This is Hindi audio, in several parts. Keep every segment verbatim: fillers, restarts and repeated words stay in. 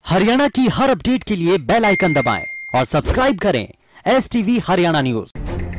हरियाणा की हर अपडेट के लिए बेल आइकन दबाएं और सब्सक्राइब करें एस टीवी हरियाणा न्यूज।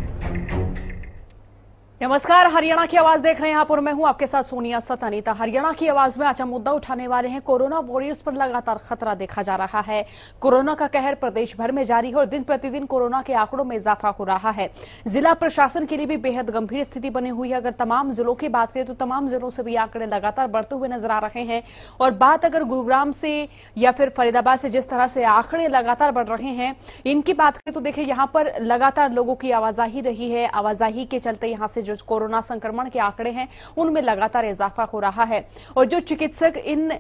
नमस्कार, हरियाणा की आवाज देख रहे हैं आप और मैं हूं आपके साथ सोनिया सतानीता। हरियाणा की आवाज में आज हम मुद्दा उठाने वाले हैं। कोरोना वॉरियर्स पर लगातार खतरा देखा जा रहा है। कोरोना का कहर प्रदेश भर में जारी है और दिन प्रतिदिन कोरोना के आंकड़ों में इजाफा हो रहा है। जिला प्रशासन के लिए भी बेहद गंभीर स्थिति बनी हुई है। अगर तमाम जिलों की बात करें तो तमाम जिलों से भी आंकड़े लगातार बढ़ते हुए नजर आ रहे हैं। और बात अगर गुरुग्राम से या फिर फरीदाबाद से जिस तरह से आंकड़े लगातार बढ़ रहे हैं, इनकी बात करें तो देखिए यहां पर लगातार लोगों की आवाजाही रही है। आवाजाही के चलते यहां से जो कोरोना संक्रमण के आंकड़े हैं उनमें लगातार इजाफा हो रहा है। और जो चिकित्सक इन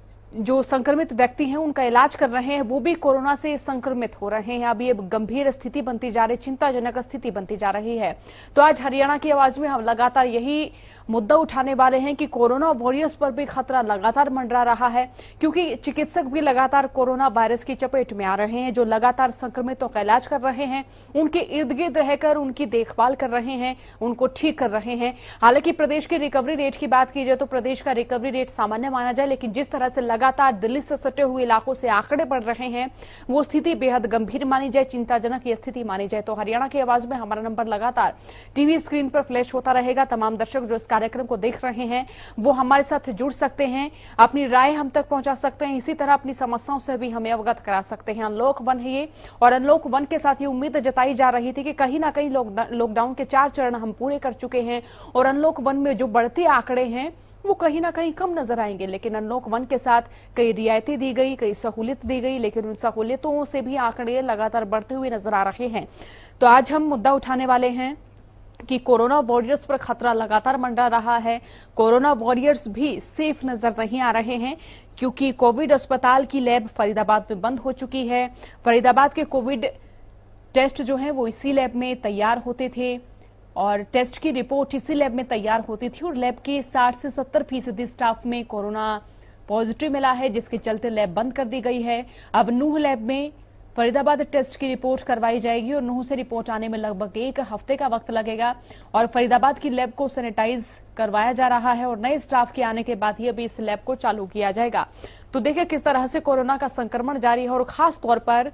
जो संक्रमित व्यक्ति हैं उनका इलाज कर रहे हैं वो भी कोरोना से संक्रमित हो रहे हैं। अब ये गंभीर स्थिति बनती जा रही, चिंताजनक स्थिति बनती जा रही है। तो आज हरियाणा की आवाज में हम लगातार यही मुद्दा उठाने वाले हैं कि कोरोना वॉरियर्स पर भी खतरा लगातार मंडरा रहा है, क्योंकि चिकित्सक भी लगातार कोरोना वायरस की चपेट में आ रहे हैं। जो लगातार संक्रमितों का इलाज कर रहे हैं, उनके इर्द गिर्द रहकर उनकी देखभाल कर रहे हैं, उनको ठीक कर रहे हैं। हालांकि प्रदेश की रिकवरी रेट की बात की जाए तो प्रदेश का रिकवरी रेट सामान्य माना जाए, लेकिन जिस तरह से लगातार दिल्ली से सटे हुए इलाकों से आंकड़े बढ़ रहे हैं वो स्थिति बेहद गंभीर मानी जाए, चिंताजनक ये स्थिति मानी जाए। तो हरियाणा की आवाज में हमारा नंबर लगातार टीवी स्क्रीन पर फ्लैश होता रहेगा। तमाम दर्शक जो इस कार्यक्रम को देख रहे हैं वो हमारे साथ जुड़ सकते हैं, अपनी राय हम तक पहुंचा सकते हैं, इसी तरह अपनी समस्याओं से भी हमें अवगत करा सकते हैं। अनलॉक वन है ये, और अनलॉक वन के साथ ये उम्मीद जताई जा रही थी कि कहीं ना कहीं लॉकडाउन के चार चरण हम पूरे कर चुके हैं और अनलॉक वन में जो बढ़ते आंकड़े हैं वो कहीं ना कहीं कम नजर आएंगे। लेकिन अनलॉक वन के साथ कई रियायतें दी गई, कई सहूलियत दी गई, लेकिन उन सहूलियतों से भी आंकड़े लगातार बढ़ते हुए नजर आ रहे हैं। तो आज हम मुद्दा उठाने वाले हैं कि कोरोना वॉरियर्स पर खतरा लगातार मंडरा रहा है। कोरोना वॉरियर्स भी सेफ नजर नहीं आ रहे हैं, क्योंकि कोविड अस्पताल की लैब फरीदाबाद में बंद हो चुकी है। फरीदाबाद के कोविड टेस्ट जो है वो इसी लैब में तैयार होते थे और टेस्ट की रिपोर्ट इसी लैब में तैयार होती थी और लैब के साठ से सत्तर फीसदी स्टाफ में कोरोना पॉजिटिव मिला है, जिसके चलते लैब बंद कर दी गई है। अब नूह लैब में फरीदाबाद टेस्ट की रिपोर्ट करवाई जाएगी और नूह से रिपोर्ट आने में लगभग एक हफ्ते का वक्त लगेगा और फरीदाबाद की लैब को सैनिटाइज करवाया जा रहा है और नए स्टाफ के आने के बाद ही अभी इस लैब को चालू किया जाएगा। तो देखिए किस तरह से कोरोना का संक्रमण जारी है और खास तौर पर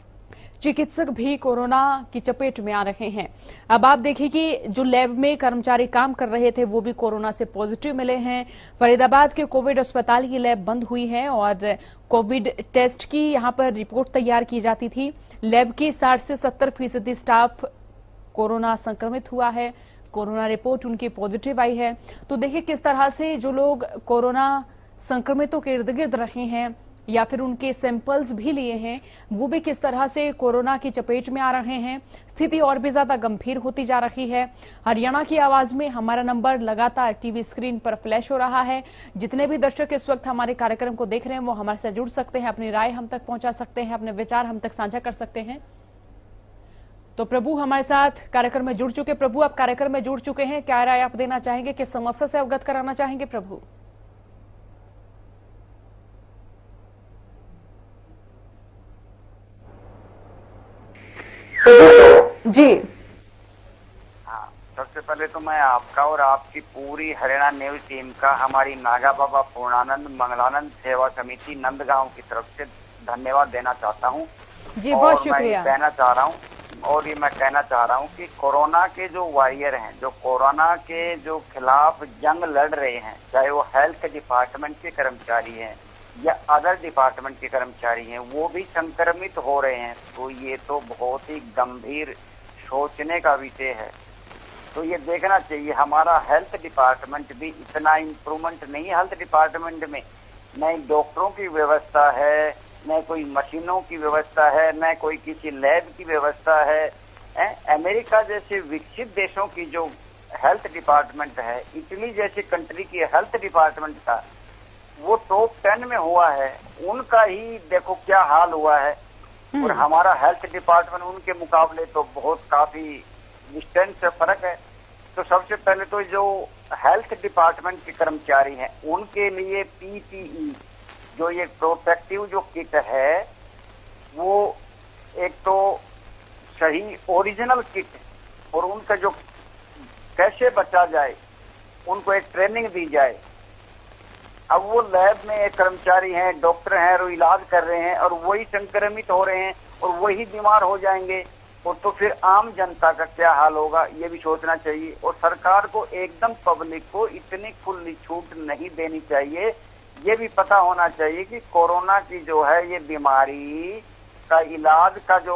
चिकित्सक भी कोरोना की चपेट में आ रहे हैं। अब आप देखिए कि जो लैब में कर्मचारी काम कर रहे थे वो भी कोरोना से पॉजिटिव मिले हैं। फरीदाबाद के कोविड अस्पताल की लैब बंद हुई है और कोविड टेस्ट की यहां पर रिपोर्ट तैयार की जाती थी। लैब की साठ से सत्तर फीसदी स्टाफ कोरोना संक्रमित हुआ है, कोरोना रिपोर्ट उनकी पॉजिटिव आई है। तो देखिए किस तरह से जो लोग कोरोना संक्रमितों के इर्द गिर्द रहे हैं या फिर उनके सैंपल्स भी लिए हैं वो भी किस तरह से कोरोना की चपेट में आ रहे हैं। स्थिति और भी ज्यादा गंभीर होती जा रही है। हरियाणा की आवाज में हमारा नंबर लगातार टीवी स्क्रीन पर फ्लैश हो रहा है। जितने भी दर्शक इस वक्त हमारे कार्यक्रम को देख रहे हैं वो हमारे साथ जुड़ सकते हैं, अपनी राय हम तक पहुंचा सकते हैं, अपने विचार हम तक साझा कर सकते हैं। तो प्रभु हमारे साथ कार्यक्रम में जुड़ चुके। प्रभु आप कार्यक्रम में जुड़ चुके हैं, क्या राय आप देना चाहेंगे, किस समस्या से अवगत कराना चाहेंगे प्रभु? जी हाँ, सबसे पहले तो मैं आपका और आपकी पूरी हरियाणा न्यूज टीम का हमारी नागा बाबा पूर्णानंद मंगलानंद सेवा समिति नंदगांव की तरफ से धन्यवाद देना चाहता हूँ। जी बहुत शुक्रिया। कहना चाह रहा हूँ और ये मैं कहना चाह रहा हूँ कि कोरोना के जो वॉरियर हैं, जो कोरोना के जो खिलाफ जंग लड़ रहे हैं, चाहे वो हेल्थ डिपार्टमेंट के कर्मचारी हैं या अदर डिपार्टमेंट के कर्मचारी हैं, वो भी संक्रमित हो रहे हैं। तो ये तो बहुत ही गंभीर सोचने का विषय है। तो ये देखना चाहिए हमारा हेल्थ डिपार्टमेंट भी इतना इम्प्रूवमेंट नहीं है। हेल्थ डिपार्टमेंट में न डॉक्टरों की व्यवस्था है, न कोई मशीनों की व्यवस्था है, न कोई किसी लैब की व्यवस्था है। अमेरिका जैसे विकसित देशों की जो हेल्थ डिपार्टमेंट है, इटली जैसी कंट्री की हेल्थ डिपार्टमेंट का वो टॉप टेन में हुआ है, उनका ही देखो क्या हाल हुआ है। और हमारा हेल्थ डिपार्टमेंट उनके मुकाबले तो बहुत काफी डिस्टेंस से फर्क है। तो सबसे पहले तो जो हेल्थ डिपार्टमेंट के कर्मचारी हैं उनके लिए पीपीई जो ये प्रोटेक्टिव जो किट है वो एक तो सही ओरिजिनल किट और उनका जो कैसे बचा जाए उनको एक ट्रेनिंग दी जाए। अब वो लैब में एक कर्मचारी हैं, डॉक्टर हैं और इलाज कर रहे हैं और वही संक्रमित हो रहे हैं और वही बीमार हो जाएंगे, और तो फिर आम जनता का क्या हाल होगा, ये भी सोचना चाहिए। और सरकार को एकदम पब्लिक को इतनी खुली छूट नहीं देनी चाहिए। ये भी पता होना चाहिए कि कोरोना की जो है ये बीमारी का इलाज का जो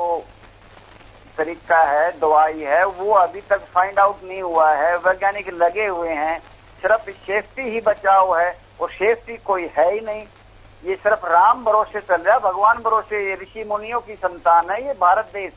तरीका है, दवाई है, वो अभी तक फाइंड आउट नहीं हुआ है। वैज्ञानिक लगे हुए हैं, सिर्फ सेफ्टी ही बचाव है और सेफ्टी कोई है ही नहीं। ये सिर्फ राम भरोसे चल रहा है, भगवान भरोसे। ये ऋषि मुनियों की संतान है ये भारत देश,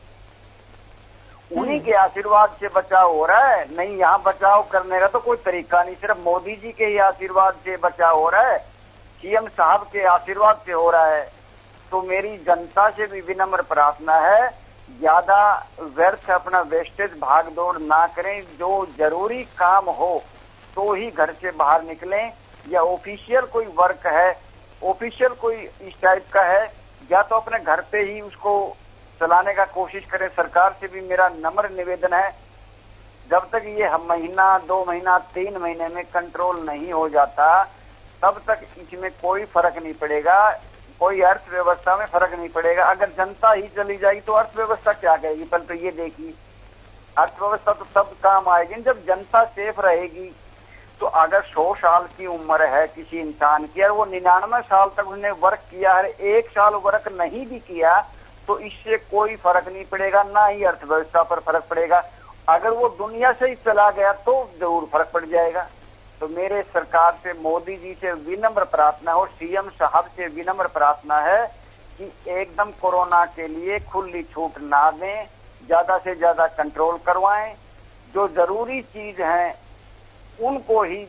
उन्हीं के आशीर्वाद से बचाव हो रहा है। नहीं, यहाँ बचाव करने का तो कोई तरीका नहीं, सिर्फ मोदी जी के ही आशीर्वाद से बचाव हो रहा है, सीएम साहब के आशीर्वाद से हो रहा है। तो मेरी जनता से भी विनम्र प्रार्थना है, ज्यादा व्यर्थ अपना वेस्टेज भागदौड़ ना करें। जो जरूरी काम हो तो ही घर से बाहर निकलें, या ऑफिशियल कोई वर्क है, ऑफिशियल कोई इस टाइप का है, या तो अपने घर पे ही उसको चलाने का कोशिश करें। सरकार से भी मेरा नम्र निवेदन है, जब तक ये हम महीना दो महीना तीन महीने में कंट्रोल नहीं हो जाता तब तक इसमें कोई फर्क नहीं पड़ेगा, कोई अर्थव्यवस्था में फर्क नहीं पड़ेगा। अगर जनता ही चली जाएगी तो अर्थव्यवस्था क्या कहेगी? पहले तो ये देखिए, अर्थव्यवस्था तो तब काम आएगी जब जनता सेफ रहेगी। तो अगर सौ साल की उम्र है किसी इंसान की और वो निन्यानवे साल तक उसने वर्क किया है, एक साल वर्क नहीं भी किया, तो इससे कोई फर्क नहीं पड़ेगा, ना ही अर्थव्यवस्था पर फर्क पड़ेगा। अगर वो दुनिया से ही चला गया तो जरूर फर्क पड़ जाएगा। तो मेरे सरकार से, मोदी जी से विनम्र प्रार्थना और सीएम साहब से विनम्र प्रार्थना है कि एकदम कोरोना के लिए खुली छूट ना दें, ज्यादा से ज्यादा कंट्रोल करवाएं। जो जरूरी चीज है उनको ही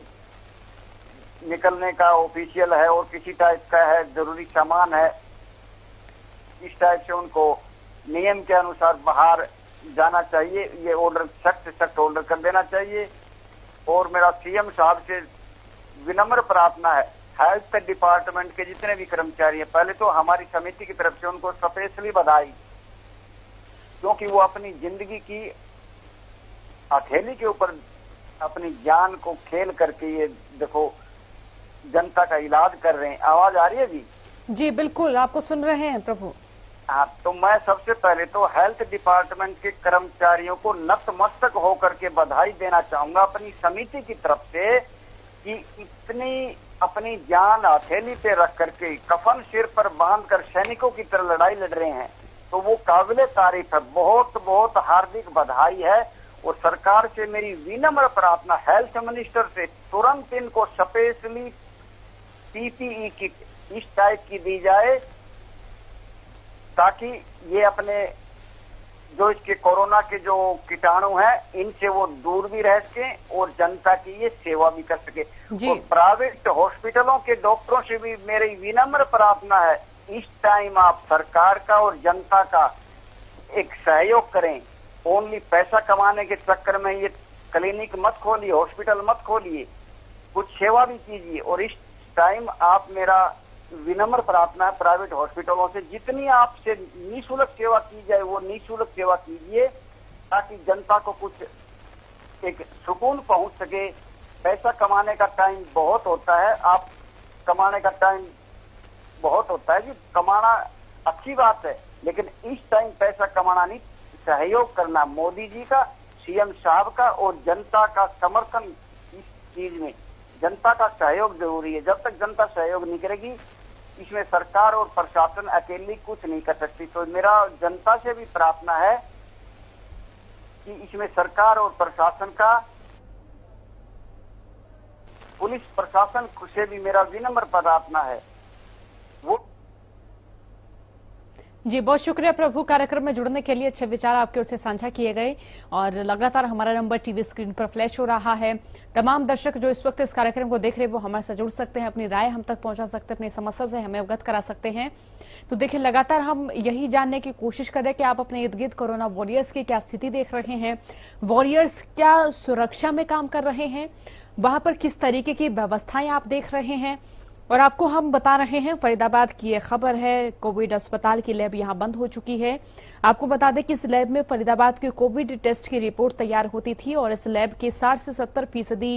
निकलने का ऑफिशियल है और किसी टाइप का है, जरूरी सामान है, इस टाइप से उनको नियम के अनुसार बाहर जाना चाहिए। ये ऑर्डर सख्त सख्त ऑर्डर कर देना चाहिए। और मेरा सीएम साहब से विनम्र प्रार्थना है, हेल्थ डिपार्टमेंट के जितने भी कर्मचारी हैं, पहले तो हमारी समिति की तरफ से उनको स्पेशली बधाई, क्योंकि वो अपनी जिंदगी की हथेली के ऊपर अपनी जान को खेल करके ये देखो जनता का इलाज कर रहे हैं। आवाज आ रही है जी? जी बिल्कुल, आपको सुन रहे हैं प्रभु। हाँ, तो मैं सबसे पहले तो हेल्थ डिपार्टमेंट के कर्मचारियों को नतमस्तक होकर के बधाई देना चाहूंगा अपनी समिति की तरफ से कि इतनी अपनी जान हथेली पे रख करके, कफन सिर पर बांध कर सैनिकों की तरह लड़ाई लड़ रहे हैं। तो वो काबिले तारीफ है, बहुत बहुत हार्दिक बधाई है। और सरकार से मेरी विनम्र प्रार्थना, हेल्थ मिनिस्टर से तुरंत इनको स्पेशली पीपीई किट इस टाइप की दी जाए ताकि ये अपने जो इसके कोरोना के जो कीटाणु हैं इनसे वो दूर भी रह सके और जनता की ये सेवा भी कर सके। और प्राइवेट हॉस्पिटलों के डॉक्टरों से भी मेरी विनम्र प्रार्थना है, इस टाइम आप सरकार का और जनता का एक सहयोग करें। ओनली पैसा कमाने के चक्कर में ये क्लिनिक मत खोलिए, हॉस्पिटल मत खोलिए, कुछ सेवा भी कीजिए। और इस टाइम आप, मेरा विनम्र प्रार्थना है प्राइवेट हॉस्पिटलों से, जितनी आपसे निःशुल्क सेवा की जाए वो निःशुल्क सेवा कीजिए ताकि जनता को कुछ एक सुकून पहुंच सके। पैसा कमाने का टाइम बहुत होता है, आप कमाने का टाइम बहुत होता है जी, कमाना अच्छी बात है, लेकिन इस टाइम पैसा कमाना नहीं, सहयोग करना मोदी जी का, सीएम साहब का और जनता का समर्थन इस चीज में, जनता का सहयोग जरूरी है। जब तक जनता सहयोग नहीं करेगी इसमें सरकार और प्रशासन अकेली कुछ नहीं कर सकती। तो मेरा जनता से भी प्रार्थना है कि इसमें सरकार और प्रशासन का, पुलिस प्रशासन से भी मेरा विनम्र प्रार्थना है वो। जी बहुत शुक्रिया प्रभु, कार्यक्रम में जुड़ने के लिए अच्छे विचार आपकी ओर से साझा किए गए और लगातार हमारा नंबर टीवी स्क्रीन पर फ्लैश हो रहा है। तमाम दर्शक जो इस वक्त इस कार्यक्रम को देख रहे हैं वो हमारे साथ जुड़ सकते हैं, अपनी राय हम तक पहुंचा सकते हैं, अपनी समस्या से हमें अवगत करा सकते हैं। तो देखिए, लगातार हम यही जानने की कोशिश कर रहे हैं कि आप अपने इर्द गिर्द कोरोना वॉरियर्स की क्या स्थिति देख रहे हैं, वॉरियर्स क्या सुरक्षा में काम कर रहे हैं, वहां पर किस तरीके की व्यवस्थाएं आप देख रहे हैं। और आपको हम बता रहे हैं फरीदाबाद की यह खबर है, कोविड अस्पताल की लैब यहां बंद हो चुकी है। आपको बता दें कि इस लैब में फरीदाबाद के कोविड टेस्ट की रिपोर्ट तैयार होती थी और इस लैब के साठ से सत्तर फीसदी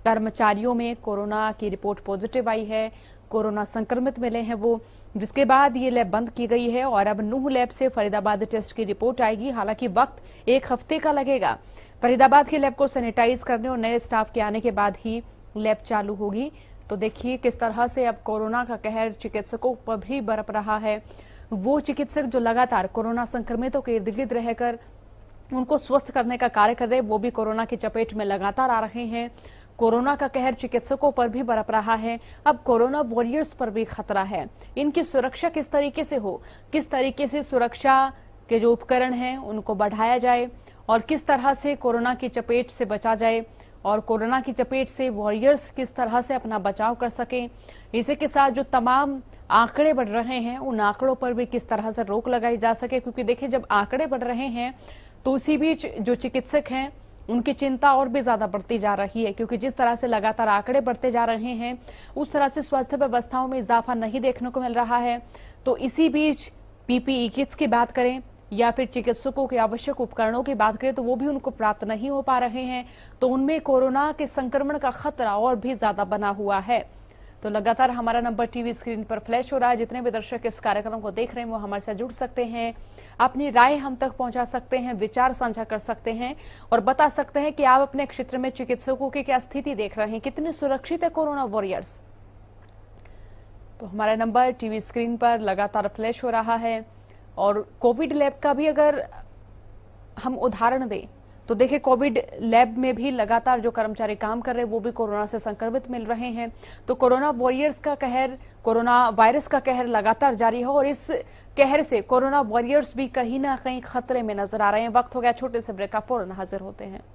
कर्मचारियों में कोरोना की रिपोर्ट पॉजिटिव आई है, कोरोना संक्रमित मिले हैं वो, जिसके बाद ये लैब बंद की गई है और अब नूह लैब से फरीदाबाद टेस्ट की रिपोर्ट आएगी। हालांकि वक्त एक हफ्ते का लगेगा। फरीदाबाद के लैब को सैनिटाइज करने और नए स्टाफ के आने के बाद ही लैब चालू होगी। तो देखिए किस तरह से अब कोरोना का कहर चिकित्सकों पर भी बरप रहा है। वो चिकित्सक जो लगातार कोरोना संक्रमितों के इर्द गिर्द रहकर उनको स्वस्थ करने का कार्य कर रहे, वो भी कोरोना की चपेट में लगातार आ रहे हैं। कोरोना का कहर चिकित्सकों पर भी बरप रहा है। अब कोरोना वॉरियर्स पर भी खतरा है। इनकी सुरक्षा किस तरीके से हो, किस तरीके से सुरक्षा के जो उपकरण हैं उनको बढ़ाया जाए और किस तरह से कोरोना की चपेट से बचा जाए और कोरोना की चपेट से वॉरियर्स किस तरह से अपना बचाव कर सकें, इसी के साथ जो तमाम आंकड़े बढ़ रहे हैं उन आंकड़ों पर भी किस तरह से रोक लगाई जा सके। क्योंकि देखिए जब आंकड़े बढ़ रहे हैं तो उसी बीच जो चिकित्सक हैं उनकी चिंता और भी ज्यादा बढ़ती जा रही है, क्योंकि जिस तरह से लगातार आंकड़े बढ़ते जा रहे हैं उस तरह से स्वास्थ्य व्यवस्थाओं में इजाफा नहीं देखने को मिल रहा है। तो इसी बीच पीपीई किट्स की बात करें या फिर चिकित्सकों के आवश्यक उपकरणों की बात करें तो वो भी उनको प्राप्त नहीं हो पा रहे हैं। तो उनमें कोरोना के संक्रमण का खतरा और भी ज्यादा बना हुआ है। तो लगातार हमारा नंबर टीवी स्क्रीन पर फ्लैश हो रहा है। जितने भी दर्शक इस कार्यक्रम को देख रहे हैं वो हमारे साथ जुड़ सकते हैं, अपनी राय हम तक पहुंचा सकते हैं, विचार साझा कर सकते हैं और बता सकते हैं कि आप अपने क्षेत्र में चिकित्सकों की क्या स्थिति देख रहे हैं, कितने सुरक्षित है कोरोना वॉरियर्स। तो हमारा नंबर टीवी स्क्रीन पर लगातार फ्लैश हो रहा है। और कोविड लैब का भी अगर हम उदाहरण दें तो देखिए कोविड लैब में भी लगातार जो कर्मचारी काम कर रहे हैं वो भी कोरोना से संक्रमित मिल रहे हैं। तो कोरोना वॉरियर्स का कहर, कोरोना वायरस का कहर लगातार जारी है और इस कहर से कोरोना वॉरियर्स भी कहीं ना कहीं खतरे में नजर आ रहे हैं। वक्त हो गया छोटे से ब्रेक का, फौरन हाजिर होते हैं।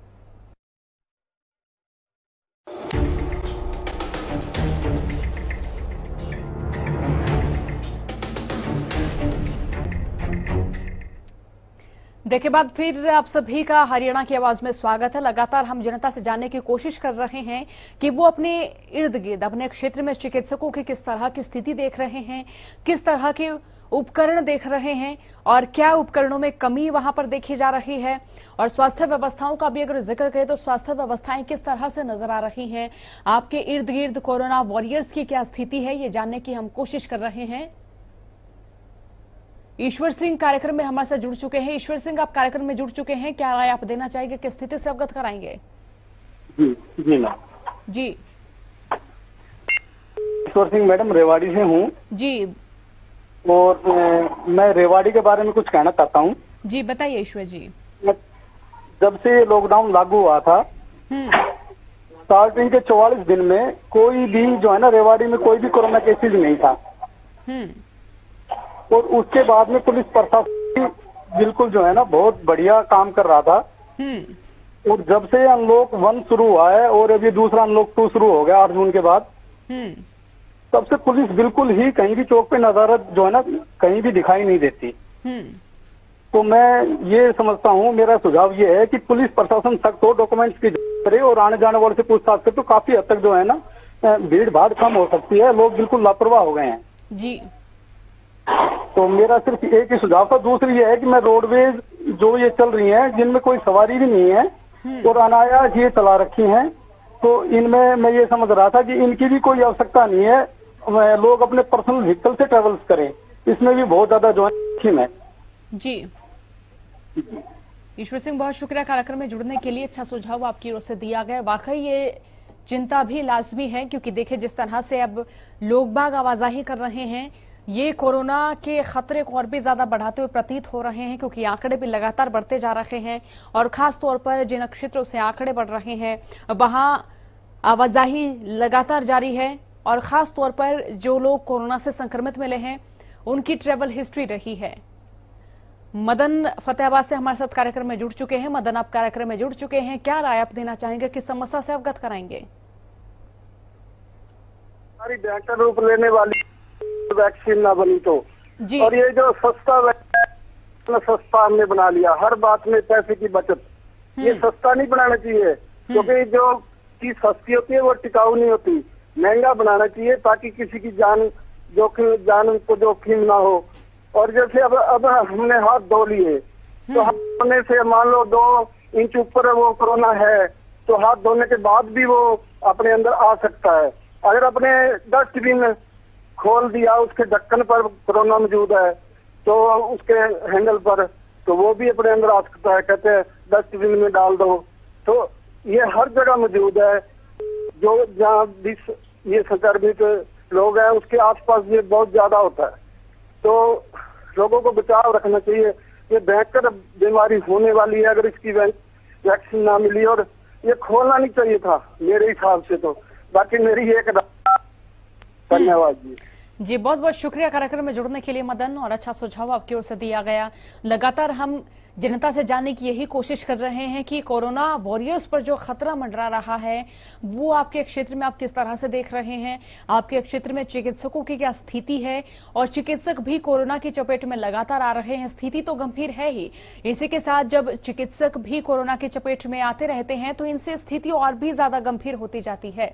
ब्रेक के बाद फिर आप सभी का हरियाणा की आवाज में स्वागत है। लगातार हम जनता से जानने की कोशिश कर रहे हैं कि वो अपने इर्द गिर्द अपने क्षेत्र में चिकित्सकों की किस तरह की स्थिति देख रहे हैं, किस तरह के उपकरण देख रहे हैं और क्या उपकरणों में कमी वहां पर देखी जा रही है। और स्वास्थ्य व्यवस्थाओं का भी अगर जिक्र करें तो स्वास्थ्य व्यवस्थाएं किस तरह से नजर आ रही हैं। आपके इर्द गिर्द कोरोना वॉरियर्स की क्या स्थिति है, ये जानने की हम कोशिश कर रहे हैं। ईश्वर सिंह कार्यक्रम में हमारे साथ जुड़ चुके हैं। ईश्वर सिंह, आप कार्यक्रम में जुड़ चुके हैं, क्या राय आप देना चाहेंगे, किस स्थिति से अवगत कराएंगे? जी जी मैम। जी ईश्वर सिंह मैडम, रेवाड़ी से हूँ जी। और मैं रेवाड़ी के बारे में कुछ कहना चाहता हूँ। जी बताइए ईश्वर जी। जब से लॉकडाउन लागू हुआ था स्टार्टिंग के चौवालीस दिन में कोई भी जो है ना रेवाड़ी में कोई भी कोरोना केसेज नहीं था। हम्म और उसके बाद में पुलिस प्रशासन बिल्कुल जो है ना बहुत बढ़िया काम कर रहा था। हम्म और जब से अनलॉक वन शुरू हुआ है और अभी दूसरा अनलॉक टू शुरू हो गया आठ जून के बाद, हम्म तब से पुलिस बिल्कुल ही कहीं भी चौक पे नजारत जो है ना कहीं भी दिखाई नहीं देती। हम्म तो मैं ये समझता हूँ, मेरा सुझाव ये है कि पुलिस प्रशासन सख्त हो, डॉक्यूमेंट्स की जांच करे और आने जाने वाले से पूछताछ करे तो काफी हद तक जो है ना भीड़ भाड़ कम हो सकती है। लोग बिल्कुल लापरवाह हो गए हैं जी। तो मेरा सिर्फ एक ही सुझाव था। दूसरी ये है कि मैं रोडवेज जो ये चल रही है जिनमें कोई सवारी भी नहीं है और अनायास ये चला रखी हैं, तो इनमें मैं ये समझ रहा था कि इनकी भी कोई आवश्यकता नहीं है, लोग अपने पर्सनल व्हीकल से ट्रेवल्स करें। इसमें भी बहुत ज्यादा जो है है जी। ईश्वर सिंह, बहुत शुक्रिया कार्यक्रम में जुड़ने के लिए। अच्छा सुझाव आपकी ओर से दिया गया। वाकई ये चिंता भी लाजमी है क्योंकि देखिए जिस तरह से अब लोग बाग आवाजाही कर रहे हैं ये कोरोना के खतरे को और भी ज्यादा बढ़ाते हुए प्रतीत हो रहे हैं, क्योंकि आंकड़े भी लगातार बढ़ते जा रहे हैं और खास तौर पर जिन क्षेत्रों से आंकड़े बढ़ रहे हैं वहां आवाजाही लगातार जारी है और खास तौर पर जो लोग कोरोना से संक्रमित मिले हैं उनकी ट्रेवल हिस्ट्री रही है। मदन फतेहाबाद से हमारे साथ कार्यक्रम में जुड़ चुके हैं। मदन, आप कार्यक्रम में जुड़ चुके हैं, क्या राय आप देना चाहेंगे, किस समस्या से अवगत कराएंगे? हमारी भयंकर रूप लेने वाली वैक्सीन ना बनी तो जी। और ये जो सस्ता वैक्सीन सस्ता हमने बना लिया, हर बात में पैसे की बचत, ये सस्ता नहीं बनाना चाहिए क्योंकि जो चीज सस्ती होती है वो टिकाऊ नहीं होती। महंगा बनाना चाहिए ताकि किसी की जान जोखिम जान को जोखिम ना हो। और जैसे अब अब हमने हाथ धो लिए तो हाथ धोने से मान लो दो इंच ऊपर वो कोरोना है तो हाथ धोने के बाद भी वो अपने अंदर आ सकता है। अगर अपने डस्टबिन खोल दिया, उसके ढक्कन पर कोरोना मौजूद है तो उसके हैंडल पर, तो वो भी अपने अंदर आ सकता है। कहते हैं डस्टबिन में डाल दो, तो ये हर जगह मौजूद है। जो जहाँ भी ये संक्रमित लोग हैं उसके आसपास ये बहुत ज्यादा होता है, तो लोगों को बचाव रखना चाहिए। ये भयंकर बीमारी होने वाली है अगर इसकी वैक्सीन ना मिली, और ये खोलना नहीं चाहिए था मेरे हिसाब से तो। बाकी मेरी एक धन्यवाद जी। जी बहुत बहुत शुक्रिया कार्यक्रम में जुड़ने के लिए मदन, और अच्छा सुझाव आपकी ओर से दिया गया। लगातार हम जनता से जानने की यही कोशिश कर रहे हैं कि कोरोना वॉरियर्स पर जो खतरा मंडरा रहा है वो आपके क्षेत्र में आप किस तरह से देख रहे हैं, आपके क्षेत्र में चिकित्सकों की क्या स्थिति है, और चिकित्सक भी कोरोना की चपेट में लगातार आ रहे हैं। स्थिति तो गंभीर है ही, इसी के साथ जब चिकित्सक भी कोरोना की चपेट में आते रहते हैं तो इनसे स्थिति और भी ज्यादा गंभीर होती जाती है।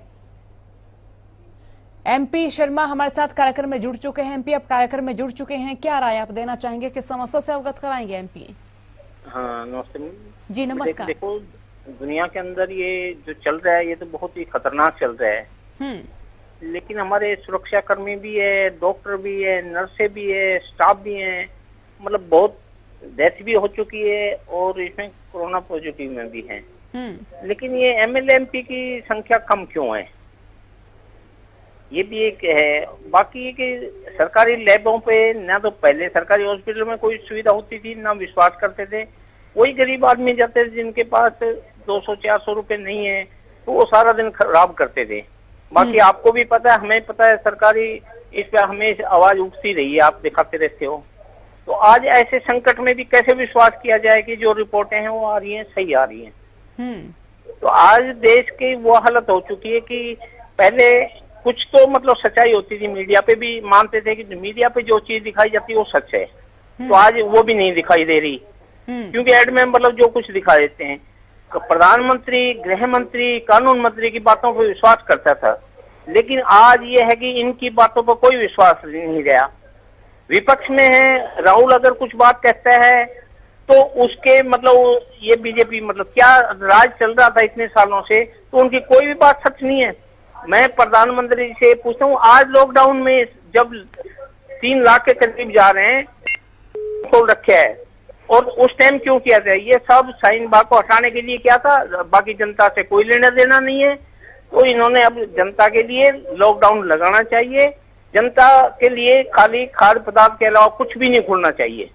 एमपी शर्मा हमारे साथ कार्यक्रम में जुड़ चुके हैं। एमपी आप कार्यक्रम में जुड़ चुके हैं, क्या राय आप देना चाहेंगे, किस समस्या से अवगत कराएंगे एमपी? हाँ नमस्ते जी नमस्कार। देखो दुनिया के अंदर ये जो चल रहा है ये तो बहुत ही खतरनाक चल रहा है, हम्म लेकिन हमारे सुरक्षा कर्मी भी है, डॉक्टर भी है, नर्सें भी है, स्टाफ भी है, मतलब बहुत डेथ भी हो चुकी है और इसमें कोरोना पॉजिटिव में भी है। हम्म लेकिन ये एमएलए एमपी की संख्या कम क्यों है, ये भी एक है। बाकी ये कि सरकारी लैबों पे ना तो पहले सरकारी हॉस्पिटल में कोई सुविधा होती थी, ना विश्वास करते थे। वही गरीब आदमी जाते थे जिनके पास दो सौ चार सौ रुपए नहीं है, तो वो सारा दिन खराब करते थे। बाकी आपको भी पता है, हमें पता है, सरकारी इस पे हमें आवाज उठती रही है, आप दिखाते रहते हो। तो आज ऐसे संकट में भी कैसे विश्वास किया जाए कि जो रिपोर्टें हैं वो आ रही हैं, सही आ रही हैं। तो आज देश की वो हालत हो चुकी है कि पहले कुछ तो मतलब सच्चाई होती थी, मीडिया पे भी मानते थे कि मीडिया पे जो चीज दिखाई जाती है वो सच है, तो आज वो भी नहीं दिखाई दे रही, क्योंकि एड में मतलब जो कुछ दिखा देते हैं। तो प्रधानमंत्री, गृह मंत्री, कानून मंत्री की बातों पर विश्वास करता था, लेकिन आज ये है कि इनकी बातों पर कोई विश्वास नहीं रहा। विपक्ष में है, राहुल अगर कुछ बात कहता है तो उसके मतलब ये बीजेपी मतलब क्या राज चल रहा था इतने सालों से, तो उनकी कोई भी बात सच नहीं है। मैं प्रधानमंत्री से पूछता हूँ, आज लॉकडाउन में जब तीन लाख के करीब जा रहे हैं खोल रखे है, और उस टाइम क्यों किया था? ये सब शाहीन बाग को हटाने के लिए क्या था, बाकी जनता से कोई लेना देना नहीं है। तो इन्होंने अब जनता के लिए लॉकडाउन लगाना चाहिए, जनता के लिए खाली खाद्य पदार्थ के अलावा कुछ भी नहीं खोलना चाहिए।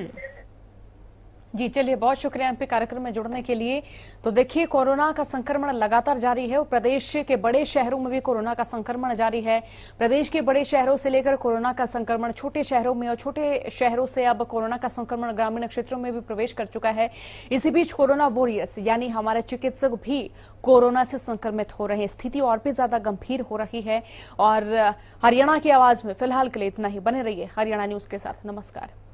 जी चलिए बहुत शुक्रिया एमपी कार्यक्रम में जुड़ने के लिए। तो देखिए कोरोना का संक्रमण लगातार जारी है और प्रदेश के बड़े शहरों में भी कोरोना का संक्रमण जारी है। प्रदेश के बड़े शहरों से लेकर कोरोना का संक्रमण छोटे शहरों में, और छोटे शहरों से अब कोरोना का संक्रमण ग्रामीण क्षेत्रों में भी प्रवेश कर चुका है। इसी बीच कोरोना वॉरियर्स यानी हमारे चिकित्सक भी कोरोना से संक्रमित हो रहे हैं। स्थिति और भी ज्यादा गंभीर हो रही है। और हरियाणा की आवाज में फिलहाल के लिए इतना ही। बने रहिए हरियाणा न्यूज के साथ। नमस्कार।